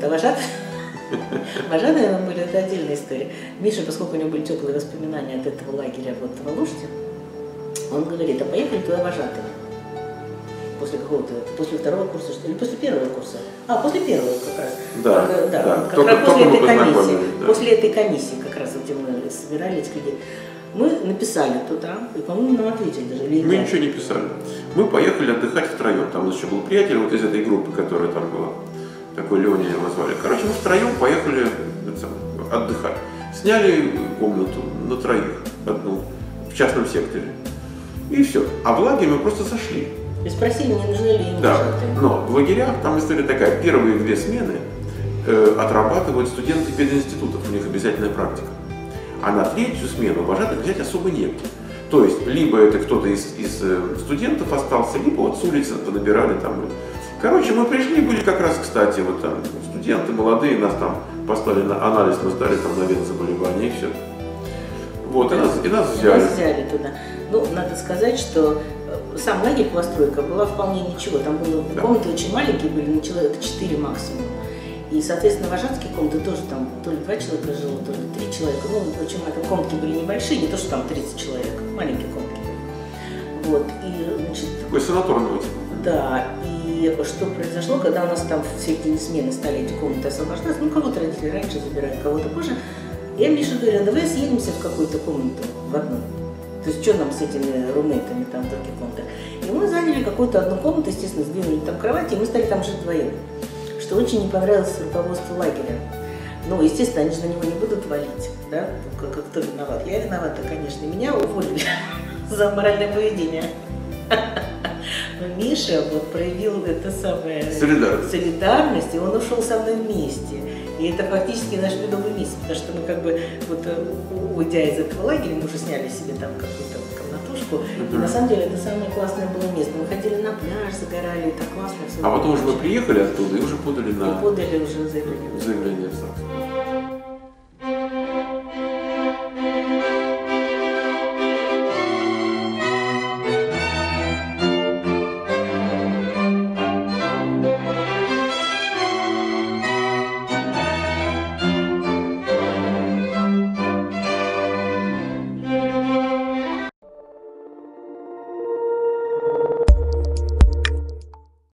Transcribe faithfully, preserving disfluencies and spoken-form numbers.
а вожатые, вожатые были, это отдельная история. Миша, поскольку у него были теплые воспоминания от этого лагеря вот в Алуште, он говорит, а поехали туда вожатыми. После какого-то, после второго курса, что ли, или после первого курса? А, после первого как раз. Да, как, да, да. Как Только, раз после этой комиссии. Да. После этой комиссии, как раз, где мы собирали этих людей. Мы написали туда, и, по-моему, нам ответили даже. Или мы нет? ничего не писали. Мы поехали отдыхать втроем. Там у нас еще был приятель вот из этой группы, которая там была. Такой Леня его звали. Короче, мы втроем поехали отдыхать. Сняли комнату на троих, одну, в частном секторе. И все. А в лагерь мы просто зашли. И спросили, не нужны ли им Да, вожатые. но в лагерях там история такая. Первые две смены э, отрабатывают студенты пединститутов, у них обязательная практика. А на третью смену вожатых взять особо негде. То есть, либо это кто-то из, из студентов остался, либо вот с улицы понабирали там. Короче, мы пришли, были как раз, кстати, вот там студенты молодые, нас там послали на анализ, мы сдали там на ветзаболевание и все. Вот, и нас, и нас взяли. Нас взяли туда. Ну, надо сказать, что сам лагерь постройка была вполне ничего. Там было Да. комнаты очень маленькие были, на человека четыре максимум. И, соответственно, вожатские комнаты тоже там то ли два человека жило, то ли три человека. Ну, очень маленькие комнатки были небольшие, не то, что там тридцать человек, маленькие комнатки были. Вот, и, значит... Такой санаторный типа. Да, и что произошло, когда у нас там в середине смены стали эти комнаты освобождаться, ну, кого-то родители раньше забирают, кого-то позже. Я Мише говорю, а давай съедемся в какую-то комнату, в одну. То есть, что нам с этими румейтами там в других комнатах? И мы заняли какую-то одну комнату, естественно, сдвинули там кровати, и мы стали там жить вдвоем. Что очень не понравилось руководству лагеря. Ну, естественно, они же на него не будут валить, да? Как, как кто виноват? Я виновата, конечно. Меня уволили за моральное поведение. Но Миша вот проявил это самое... Солидарность. солидарность, и он ушел со мной вместе. И это фактически наш медовый месяц, потому что мы как бы, вот, уйдя из этого лагеря, мы уже сняли себе там какую-то комнатушку, uh-huh. и на самом деле это самое классное было место. Мы ходили на пляж, загорали, это классно. Все а потом уже мы приехали оттуда и уже подали на... И подали уже заявление. заявление в ЗАГС.